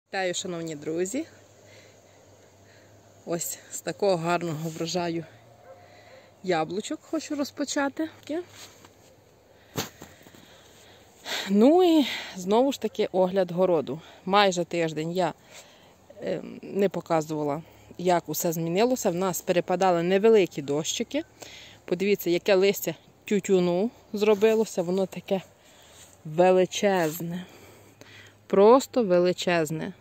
Вітаю, шановні друзі! Ось з такого гарного врожаю яблучок хочу розпочати. Ну і знову ж таки огляд городу. Майже тиждень я не показувала, як усе змінилося. В нас перепадали невеликі дощики. Подивіться, яке листя тютюну зробилося. Воно таке величезне. Просто величезне.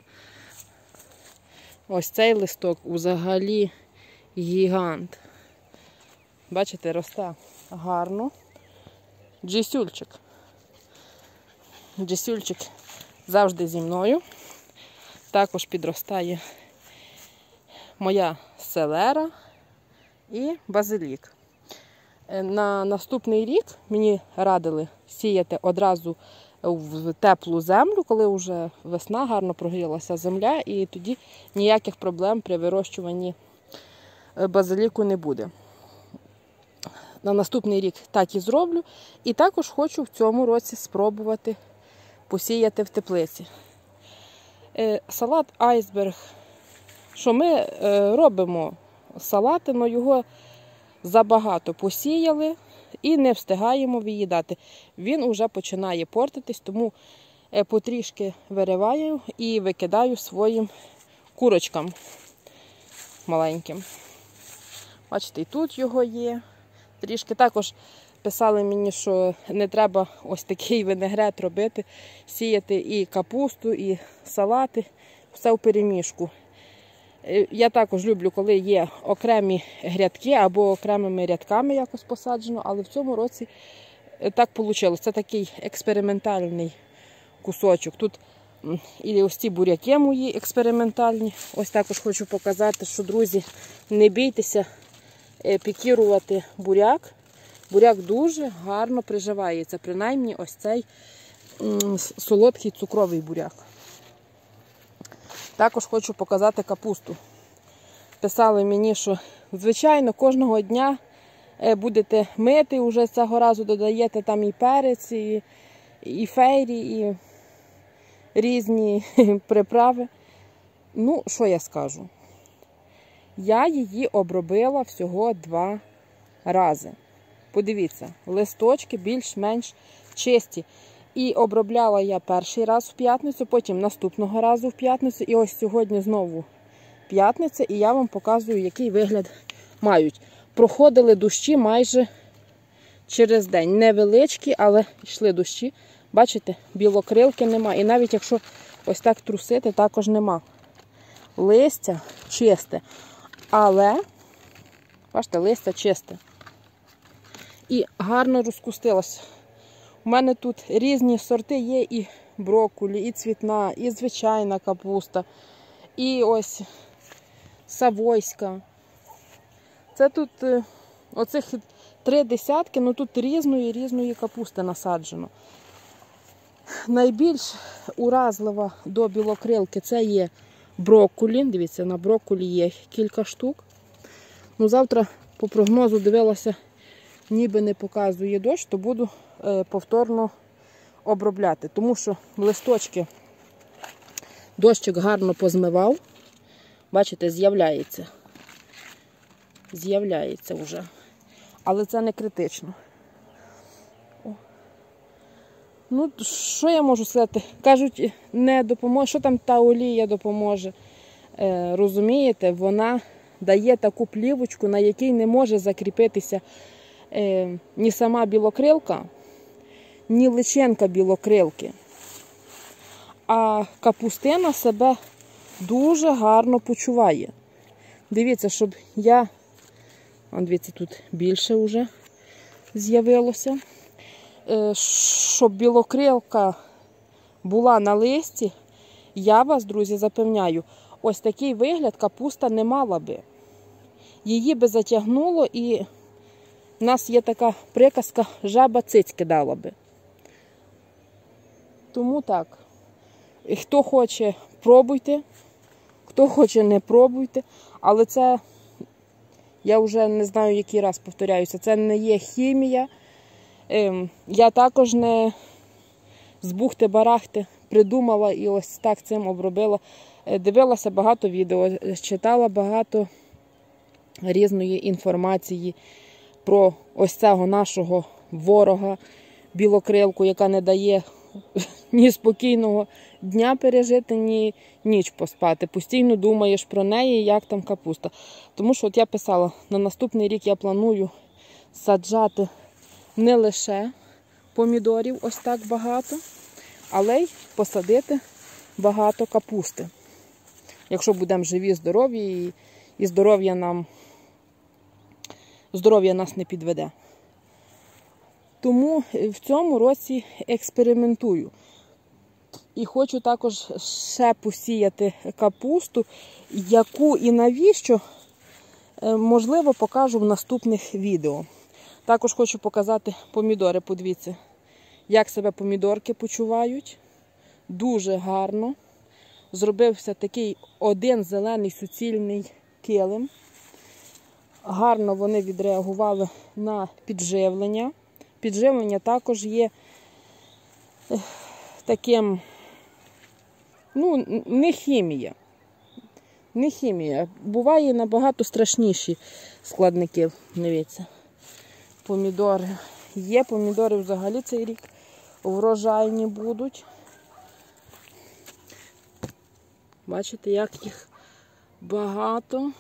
Ось цей листок взагалі гігант. Бачите, росте гарно. Джисюльчик. Джисюльчик завжди зі мною. Також підростає моя селера і базилік. На наступний рік мені радили сіяти одразу в теплу землю, коли вже весна, гарно прогрілася земля, і тоді ніяких проблем при вирощуванні базиліку не буде. На наступний рік так і зроблю. І також хочу в цьому році спробувати посіяти в теплиці. Салат айсберг. Що ми робимо салати, але його забагато посіяли і не встигаємо виїдати. Він уже починає портитись, тому потрішки вириваю і викидаю своїм курочкам маленьким. Бачите, і тут його є. Трішки також писали мені, що не треба ось такий винегрет робити, сіяти і капусту, і салати, все в перемішку. Я також люблю, коли є окремі грядки або окремими рядками якось посаджено, але в цьому році так вийшло. Це такий експериментальний кусочок. Тут і ось ці буряки мої експериментальні. Ось також хочу показати, що, друзі, не бійтеся пікірувати буряк. Буряк дуже гарно приживається, принаймні ось цей солодкий цукровий буряк. Також хочу показати капусту. Писали мені, що, звичайно, кожного дня будете мити, вже цього разу додаєте там і перець, і фейрі, і різні приправи. Ну, що я скажу? Я її обробила всього 2 рази. Подивіться, листочки більш-менш чисті. І обробляла я перший раз в п'ятницю, потім наступного разу в п'ятницю. І ось сьогодні знову п'ятниця, і я вам показую, який вигляд мають. Проходили дощі майже через день. Невеличкі, але йшли дощі. Бачите, білокрилки нема. І навіть якщо ось так трусити, також нема. Листя чисте. Але, бачите, листя чисте. І гарно розкустилося. У мене тут різні сорти є, і брокколі, і цвітна, і звичайна капуста, і ось савойська. Це тут оцих 3 десятки, ну тут різної капусти насаджено. Найбільш уразлива до білокрилки це є брокколі. Дивіться, на брокколі є кілька штук. Ну, завтра по прогнозу дивилася, ніби не показує дощ, то буду повторно обробляти. Тому що листочки дощик гарно позмивав. Бачите, з'являється. З'являється вже. Але це не критично. Ну, що я можу сказати? Кажуть, не допоможе. Що там та олія допоможе? Розумієте, вона дає таку плівочку, на якій не може закріпитися ні сама білокрилка, ні личинка білокрилки. А капустина себе дуже гарно почуває. Дивіться, щоб я... Дивіться, тут більше вже з'явилося. Щоб білокрилка була на листі, я вас, друзі, запевняю, ось такий вигляд капуста не мала би. Її би затягнуло, і в нас є така приказка, жаба цицьки дала би. Тому так, хто хоче, пробуйте, хто хоче, не пробуйте. Але це, я вже не знаю, який раз повторяюся, це не є хімія. Я також не з бухти-барахти придумала і ось так цим обробила. Дивилася багато відео, читала багато різної інформації про ось цього нашого ворога, білокрилку, яка не дає ні спокійного дня пережити, ні ніч поспати. Постійно думаєш про неї, як там капуста. Тому що от я писала, на наступний рік я планую саджати не лише помідорів ось так багато, але й посадити багато капусти. Якщо будемо живі, здорові, і здоров'я нас не підведе. Тому в цьому році експериментую. І хочу також ще посіяти капусту, яку і навіщо, можливо, покажу в наступних відео. Також хочу показати помідори. Подивіться, як себе помідорки почувають. Дуже гарно. Зробився такий один зелений суцільний килим. Гарно вони відреагували на підживлення. Підживлення також є таким, не хімія. Не хімія. Буває набагато страшніші складники. Дивіться, помідори. Є помідори взагалі цей рік врожайні будуть. Бачите, як їх багато.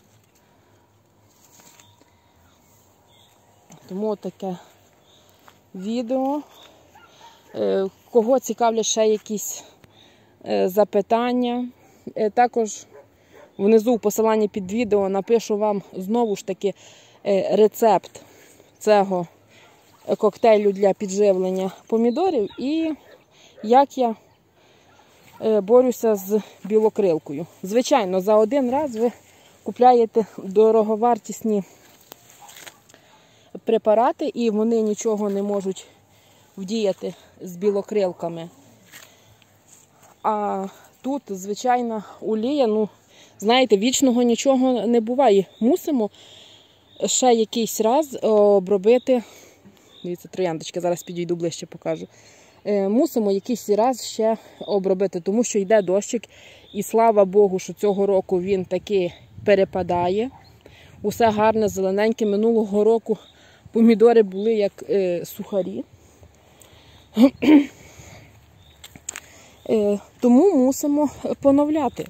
Тому таке відео. Кого цікавлять ще якісь запитання, також внизу в посиланні під відео напишу вам знову ж таки рецепт цього коктейлю для підживлення помідорів і як я борюся з білокрилкою. Звичайно, за один раз ви купляєте дороговартісні препарати і вони нічого не можуть вдіяти з білокрилками. А тут звичайна олія, знаєте, вічного нічого не буває. Мусимо ще якийсь раз обробити, дивіться, трояндочки, зараз підійду ближче покажу. Мусимо якийсь раз ще обробити, тому що йде дощик. І слава Богу, що цього року він таки перепадає. Усе гарне, зелененьке. Минулого року помідори були як сухарі. Тому мусимо поновляти.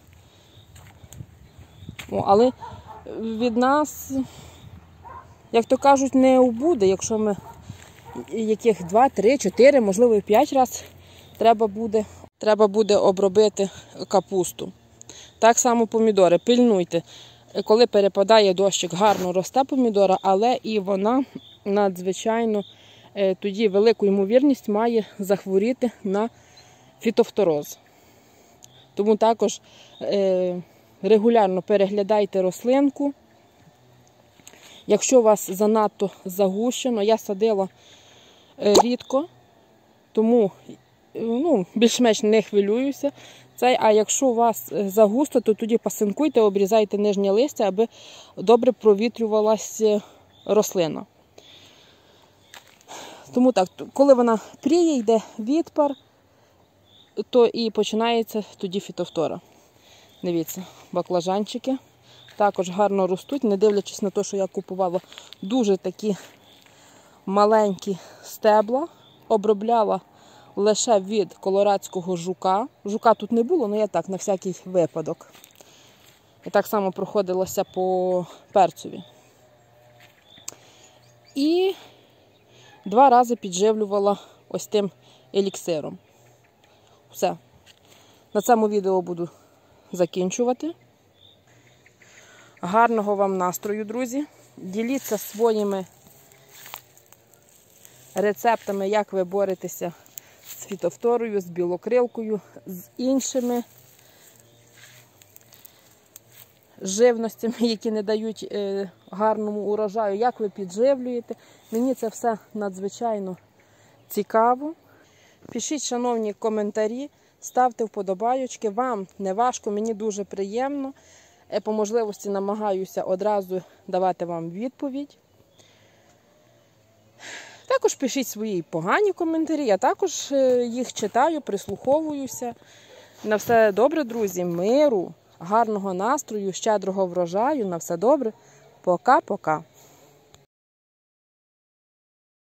Але від нас, як то кажуть, не убуде, якщо ми яких 2, 3, 4, можливо і 5 разів треба буде обробити капусту. Так само помідори. Пильнуйте. Коли перепадає дощик, гарно росте помідора, але і вона надзвичайно тоді велику ймовірність має захворіти на фітофтороз. Тому також регулярно переглядайте рослинку. Якщо у вас занадто загущено, я садила рідко, тому більш-менш не хвилююся. А якщо у вас загусто, то тоді пасинкуйте, обрізайте нижнє листя, аби добре провітрювалася рослина. Тому так, коли вона пріє, йде відпар, то і починається тоді фітофтора. Дивіться, баклажанчики також гарно ростуть, не дивлячись на те, що я купувала дуже такі маленькі стебла. Обробляла лише від колорадського жука. Жука тут не було, але я так, на всякий випадок. І так само проходилося по перцеві. І 2 рази підживлювала ось тим еліксиром. Все. На цьому відео буду закінчувати. Гарного вам настрою, друзі. Діліться своїми рецептами, як ви боретеся з фітофторою, з білокрилкою, з іншими живностями, які не дають гарному урожаю, як ви підживлюєте. Мені це все надзвичайно цікаво. Пишіть, шановні, коментарі, ставте вподобайочки. Вам не важко, мені дуже приємно. По можливості намагаюся одразу давати вам відповідь. Також пишіть свої погані коментарі, я також їх читаю, прислуховуюся. На все добре, друзі, миру, гарного настрою, щедрого врожаю, на все добре. Пока-пока.